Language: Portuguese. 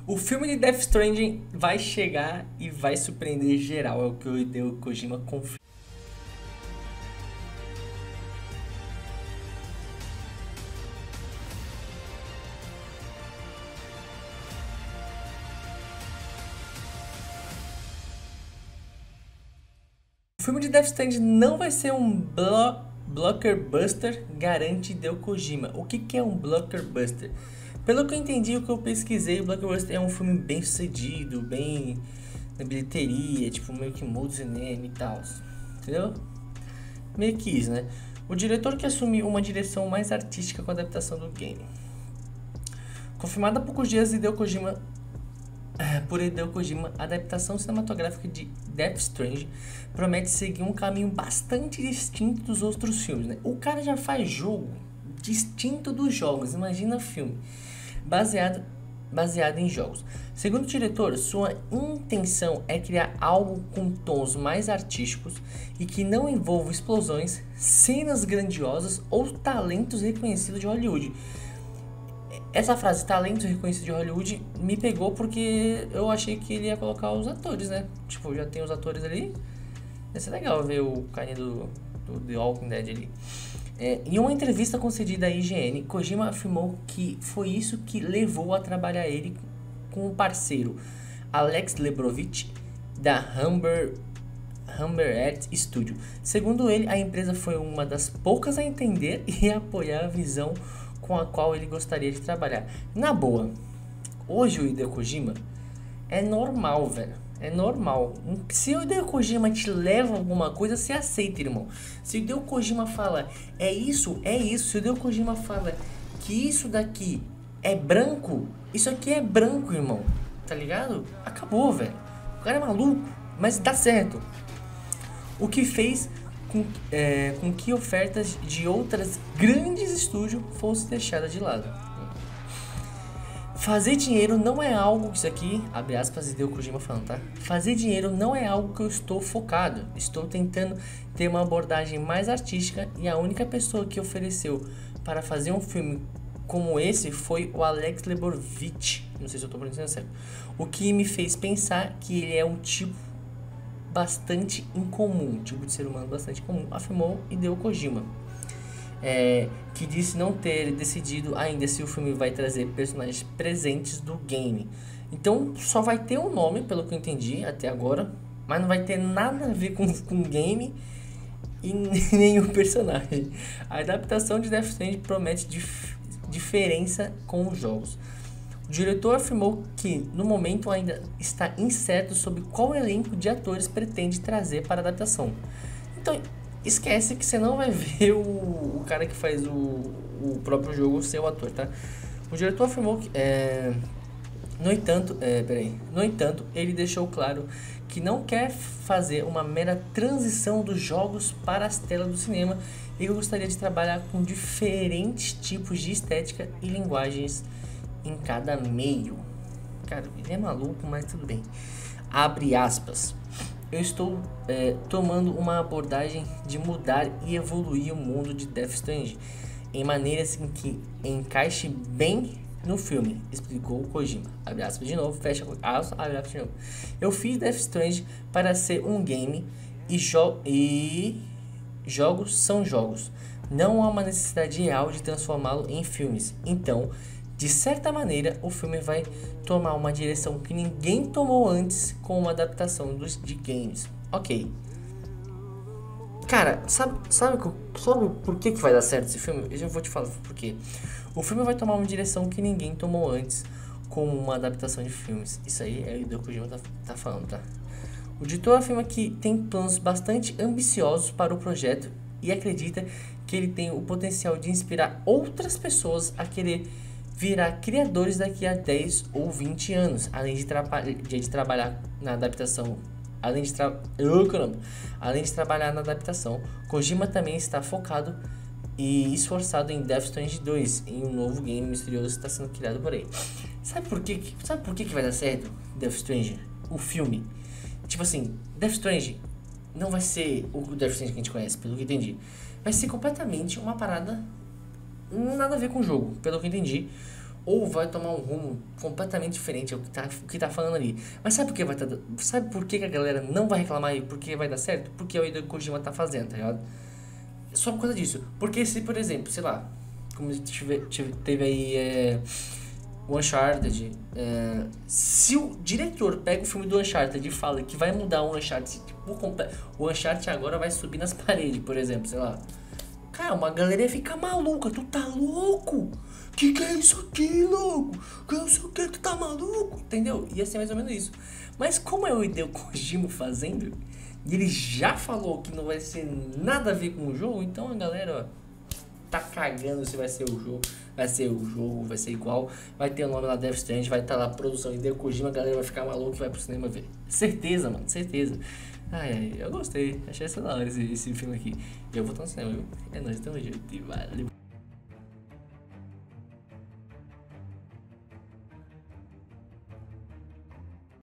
O filme de Death Stranding vai chegar e vai surpreender geral, é o que o Hideo Kojima confirma. O filme de Death Stranding não vai ser um blockbuster, garante Hideo Kojima. O que é um blockbuster? Pelo que eu entendi, o que eu pesquisei, o blockbuster é um filme bem sucedido, bem na bilheteria, tipo meio que muda o cinema e tal, entendeu? Meio que isso, né? O diretor que assumiu uma direção mais artística com a adaptação do game. Confirmada há poucos dias, por Hideo Kojima, a adaptação cinematográfica de Death Stranding promete seguir um caminho bastante distinto dos outros filmes, né? O cara já faz jogo distinto dos jogos, imagina filme baseado, baseado em jogos. Segundo o diretor, sua intenção é criar algo com tons mais artísticos e que não envolva explosões, cenas grandiosas ou talentos reconhecidos de Hollywood. Essa frase, talento reconhecido de Hollywood, me pegou porque eu achei que ele ia colocar os atores, né? Tipo, já tem os atores ali. Ia ser legal ver o carinha do The Walking Dead ali. Em uma entrevista concedida à IGN, Kojima afirmou que foi isso que levou a trabalhar ele com o parceiro Alex Lebrovich, da Humber Art Studio. Segundo ele, a empresa foi uma das poucas a entender e apoiar a visão com a qual ele gostaria de trabalhar. Na boa, hoje o Hideo Kojima é normal, velho. É normal. Se o Hideo Kojima te leva alguma coisa, você aceita, irmão. Se o Hideo Kojima fala, é isso, é isso. Se o Hideo Kojima fala que isso daqui é branco, isso aqui é branco, irmão. Tá ligado? Acabou, velho. O cara é maluco, mas dá certo. O que fez com que ofertas de outras grandes estúdios fossem deixadas de lado. Fazer dinheiro não é algo, isso aqui, abre aspas, e deu Kojima falando, tá? Fazer dinheiro não é algo que eu estou focado. Estou tentando ter uma abordagem mais artística e a única pessoa que ofereceu para fazer um filme como esse foi o Alex Lebovitch. Não sei se eu estou pronunciando certo. O que me fez pensar que ele é um tipo bastante incomum, tipo de ser humano bastante comum, afirmou Hideo Kojima, que disse não ter decidido ainda se o filme vai trazer personagens presentes do game. Então só vai ter um nome, pelo que eu entendi até agora, mas não vai ter nada a ver com o game e nenhum personagem. A adaptação de Death Stranding promete diferença com os jogos. O diretor afirmou que, no momento, ainda está incerto sobre qual elenco de atores pretende trazer para a adaptação. Então, esquece que você não vai ver o cara que faz o próprio jogo ser o ator, tá? O diretor afirmou que, no entanto, ele deixou claro que não quer fazer uma mera transição dos jogos para as telas do cinema e que gostaria de trabalhar com diferentes tipos de estética e linguagens em cada meio. Cara, ele é maluco, mas tudo bem. Abre aspas. Eu estou tomando uma abordagem de mudar e evoluir o mundo de Death Stranding em maneiras em que encaixe bem no filme, explicou Kojima. Abre aspas de novo, fecha aspas, abre aspas de novo. Eu fiz Death Stranding para ser um game e jogos são jogos. Não há uma necessidade real de transformá-lo em filmes. Então, de certa maneira, o filme vai tomar uma direção que ninguém tomou antes com uma adaptação de games. Ok. Cara, sabe por que vai dar certo esse filme? Eu já vou te falar por quê. O filme vai tomar uma direção que ninguém tomou antes com uma adaptação de filmes. Isso aí é o Hideo Kojima tá falando, tá? O diretor afirma que tem planos bastante ambiciosos para o projeto e acredita que ele tem o potencial de inspirar outras pessoas a querer virar criadores daqui a 10 ou 20 anos, além de trabalhar na adaptação. Além de trabalhar na adaptação, Kojima também está focado e esforçado em Death Stranding 2, em um novo game misterioso que está sendo criado por aí. Sabe por que vai dar certo Death Stranding? O filme. Tipo assim, Death Stranding não vai ser o Death Stranding que a gente conhece, pelo que eu entendi. Vai ser completamente uma parada nada a ver com o jogo, pelo que eu entendi. ou vai tomar um rumo completamente diferente ao que tá falando ali. Mas sabe por que sabe por que a galera não vai reclamar e por que vai dar certo? Porque o Hideo Kojima tá fazendo, tá ligado? Só por causa disso. Porque se, por exemplo, sei lá, como teve aí o Uncharted, se o diretor pega o filme do Uncharted e fala que vai mudar o Uncharted por completo, o Uncharted agora vai subir nas paredes, por exemplo, sei lá. Cara, uma galera ia ficar maluca, tu tá louco? Que é isso aqui, louco? Que não sei o que, tu tá maluco? Entendeu? Ia ser mais ou menos isso. Mas como é o Hideo Kojima fazendo, e ele já falou que não vai ser nada a ver com o jogo, então a galera, ó, tá cagando se vai ser o jogo. Vai ser o jogo, vai ser igual. Vai ter o nome lá Death Stranding, vai estar lá a produção Hideo Kojima, a galera vai ficar maluca e vai pro cinema ver. Certeza, mano, certeza. Ai, eu gostei, achei essa da hora esse filme aqui. E eu vou estar no cinema, viu? É nóis, tamo junto e valeu.